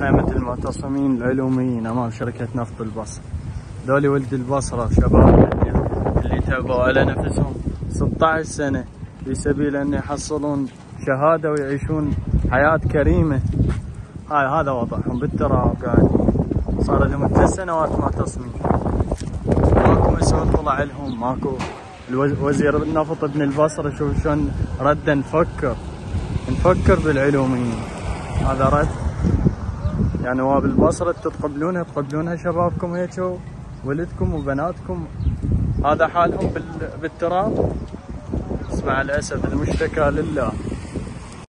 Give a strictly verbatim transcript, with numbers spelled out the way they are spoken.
خيمة المعتصمين العلوميين أمام شركة نفط البصرة. ذولي ولد البصرة شباب اللي تعبوا على نفسهم ستة عشر سنة في سبيل أن يحصلون شهادة ويعيشون حياة كريمة. هاي هذا وضعهم بالتراب قاعدين، صار لهم ثلاث سنوات معتصمين، ماكو مسؤول طلع لهم، ماكو وزير النفط ابن البصرة. شوف شلون رد نفكر نفكر بالعلوميين. هذا رد يعني نواب البصرة تتقبلونها تقبلونها شبابكم هيك ولدكم وبناتكم هذا حالهم بالتراب. بس مع الأسف المشتكى لله.